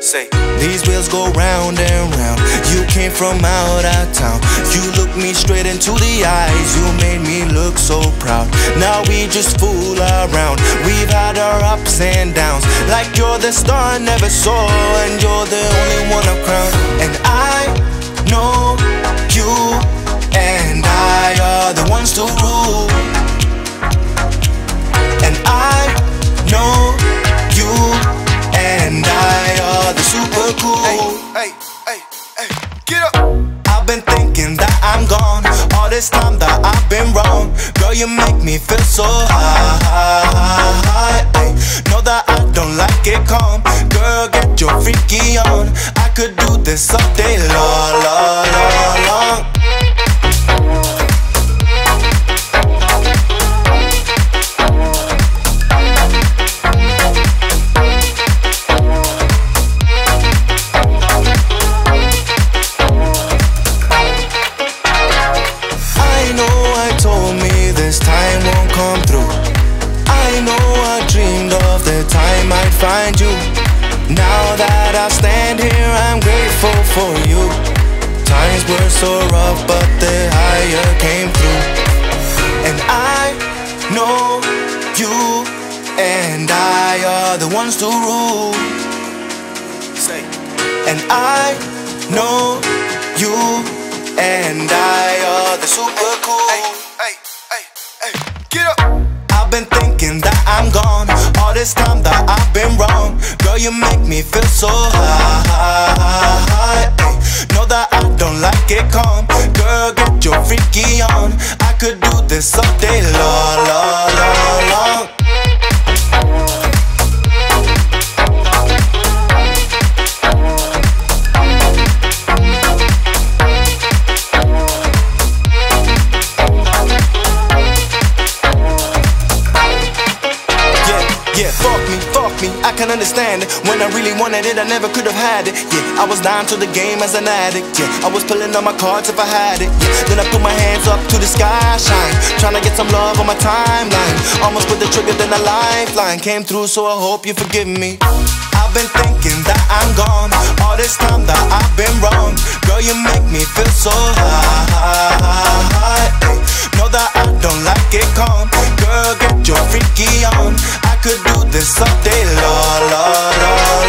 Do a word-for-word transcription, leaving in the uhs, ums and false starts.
Say, these wheels go round and round. You came from out of town. You looked me straight into the eyes. You made me look so proud. Now we just fool around. We've had our ups and downs. Like you're the star I never saw, and you're the only one I've crowned. And I know you and I are the ones to rule. And I know you and I are the super cool. Hey, hey, hey, hey, get up. I've been thinking that I'm gone, all this time that I've been wrong. Girl, you make me feel so high. Ay, know that I don't like it calm. Girl, get your freaky on. I could do this all day long, long, long, long. I'd find you. Now that I stand here, I'm grateful for you. Times were so rough, but the higher came through. And I know you and I are the ones to rule. Say, and I know you and I are the super cool. Hey, hey, hey, hey, get up. I've been thinking that I'm gone, all this time that I've been wrong. Girl, you make me feel so high. Ay, know that I don't like it calm. Girl, get your freaky on. I could do this all day long, long, long, long. Yeah, fuck me, fuck me, I can understand it. When I really wanted it, I never could have had it. Yeah, I was down to the game as an addict. Yeah, I was pulling on my cards if I had it. Yeah, then I put my hands up to the sky, shine, trying to get some love on my timeline. Almost put the trigger, then a lifeline came through, so I hope you forgive me. I've been thinking that I'm gone, all this time that I've been wrong. Girl, you make me feel so high. Ay, know that I don't like it calm. Girl, get your freaky on. I could do this all day long, long, long.